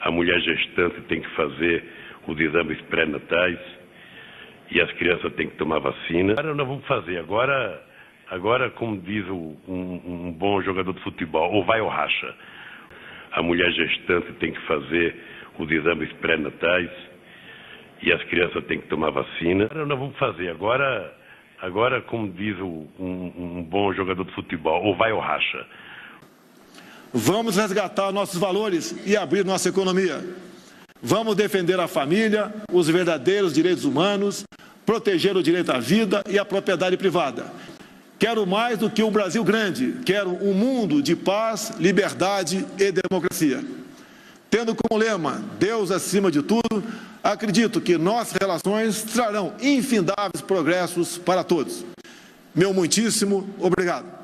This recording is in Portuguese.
A mulher gestante tem que fazer os exames pré-natais e as crianças têm que tomar vacina. Agora nós vamos fazer. Agora como diz um bom jogador de futebol, ou vai ou racha. A mulher gestante tem que fazer os exames pré-natais e as crianças têm que tomar vacina. Agora nós vamos fazer. Agora como diz um bom jogador de futebol, ou vai ou racha. Vamos resgatar nossos valores e abrir nossa economia. Vamos defender a família, os verdadeiros direitos humanos, proteger o direito à vida e à propriedade privada. Quero mais do que um Brasil grande, quero um mundo de paz, liberdade e democracia. Tendo como lema Deus acima de tudo, acredito que nossas relações trarão infindáveis progressos para todos. Meu muitíssimo obrigado.